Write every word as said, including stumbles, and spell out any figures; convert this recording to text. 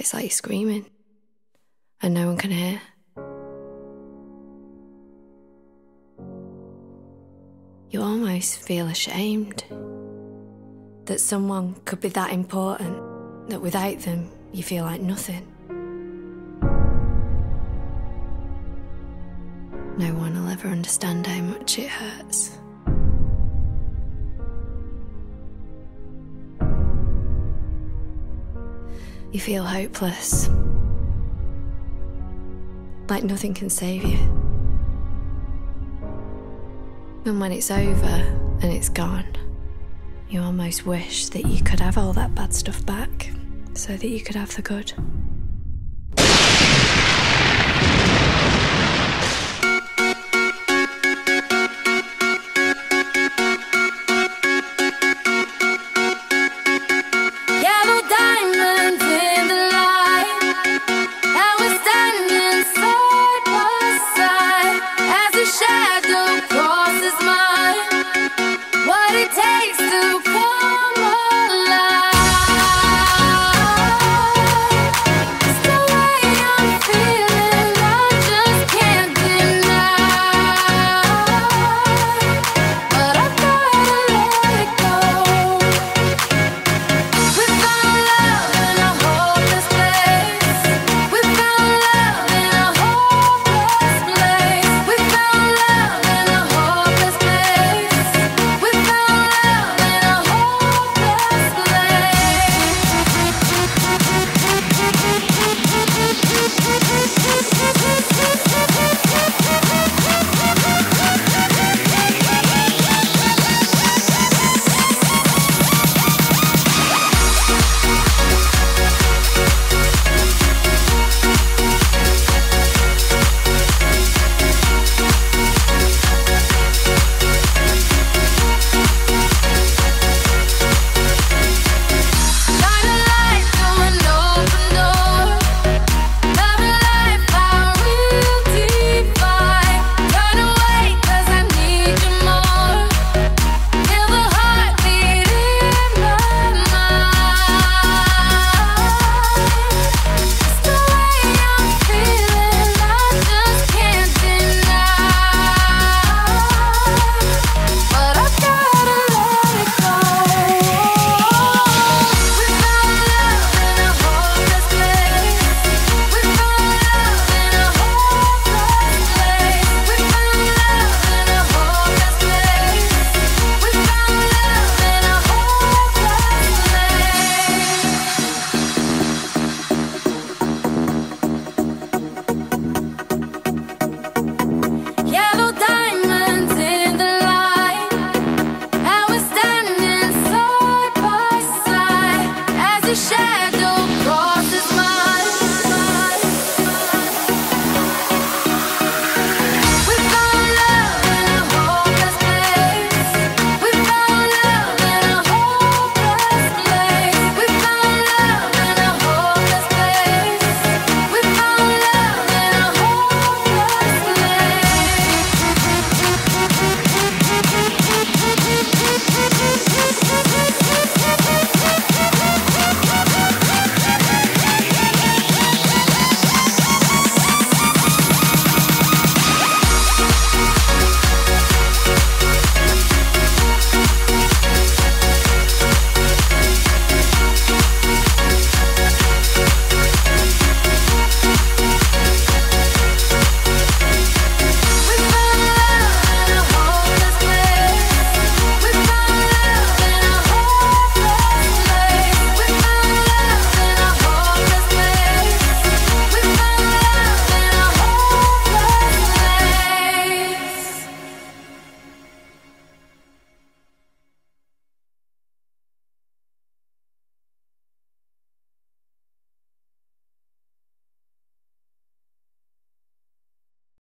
It's like you're screaming and no one can hear. You almost feel ashamed that someone could be that important, that without them you feel like nothing. No one will ever understand how much it hurts. You feel hopeless, like nothing can save you. And when it's over and it's gone, you almost wish that you could have all that bad stuff back so that you could have the good. Share